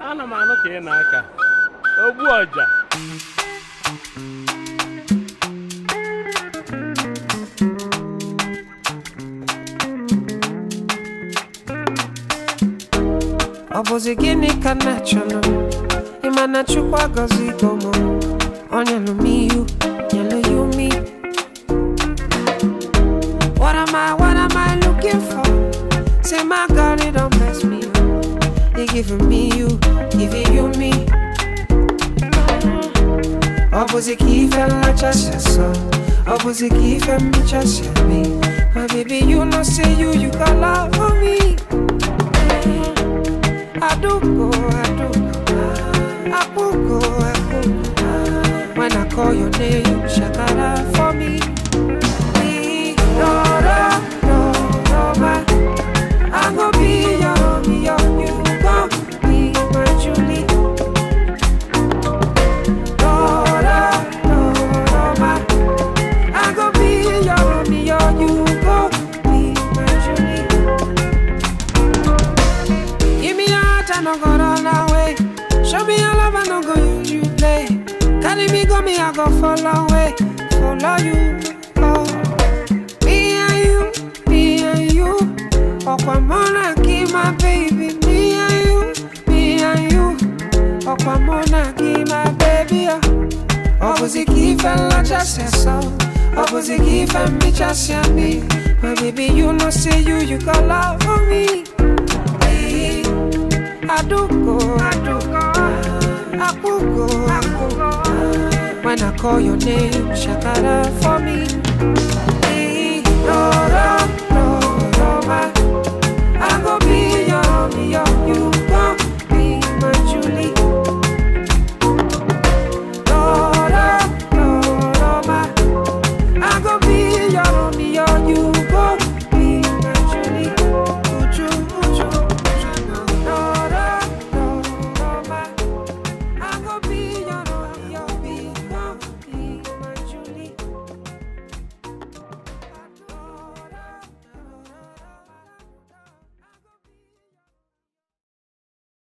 Ana m anụ ka ị na-aka ogbu ọja. Obozi gini kana chono imana chukwa gozi gomo onya no miyu yellow you me. What am I looking for? Say my God, it don't mess me up. They giving me you, giving you me. Obozi kife la chasha so Obozi kife mi chasha me. My baby, you know say you got love for me. I do go. When I call your name, you shakara for me. No, man. I go be your, you go be my Julie. No, man. I go be your, you go be my Julie. Give me your heart, I no go run away. Show me your love, I no go use you play. Carry me, go me, I go follow away. Follow you, oh. Me and you. Okwamona, give my baby. Me and you. Okwamona, give my baby. Obozi kife la just so. Obozi kife me just me. My baby, you know say you got love for me. I do go. When I call your name, shakara for me.